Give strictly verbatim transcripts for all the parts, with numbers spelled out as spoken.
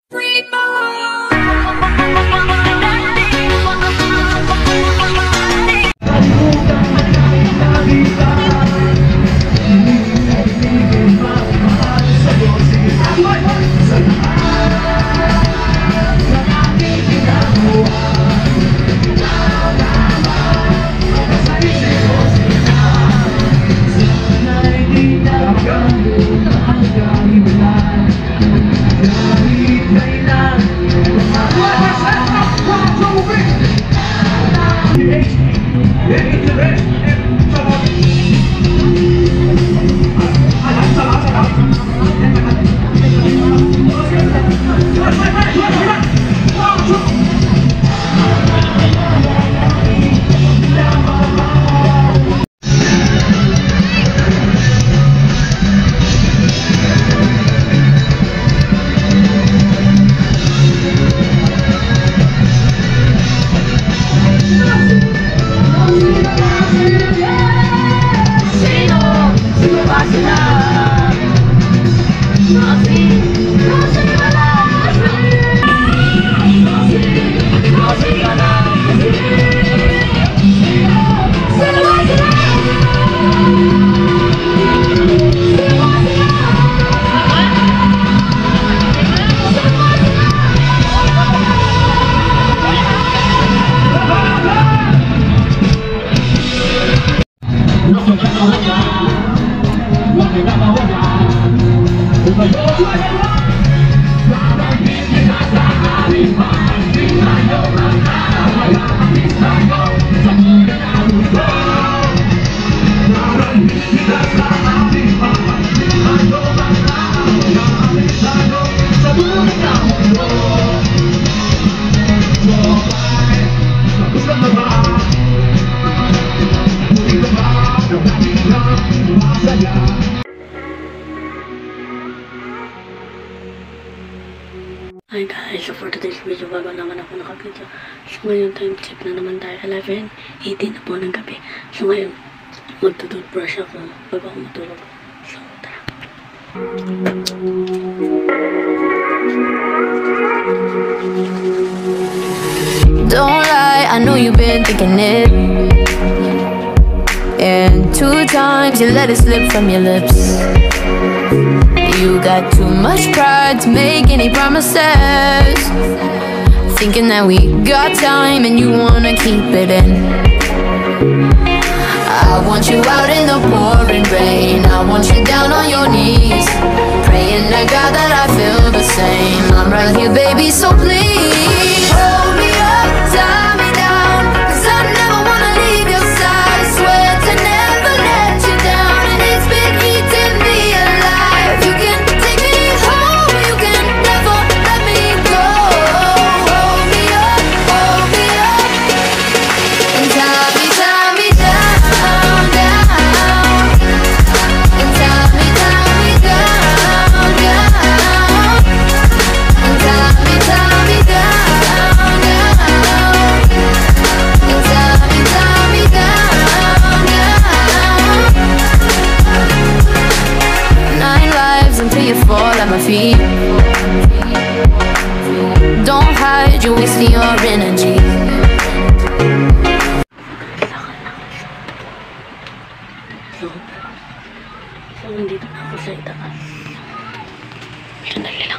Hi guys, so for today's video, bago naman ako nakapidyo. So ngayon time check na naman tayo, eleven eighteen na po ng gabi. So ngayon, magtutoothbrush ako bago ako matulog. So tara. Don't lie, I know you've been thinking it. And two times you let it slip from your lips. You got too much pride to make any promises, thinking that we got time and you wanna keep it in. I want you out in the pouring rain, I want you down on your knees, praying to God that I feel the same. I'm right here, baby, so please hold me up, tie me down, 'cause I never wanna leave your side. I swear to never let you down, and it's been eating me alive. You can take me home, you can never let me go. Hold me up, hold me up, and tie me, tie me down, down, and tie me, tie me down, down, and tie me, tie me down, down, and tie me, tie me down, down. Nine lives until you fall at my feet. Don't hide, you're wasting your energy. So, so nandito na ako sa itaas. Sandali lang.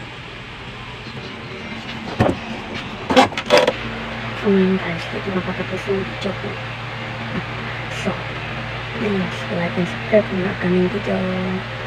So ngayon guys, dito nakatapos yung video ko. So, please like and subscribe kung na kaming video.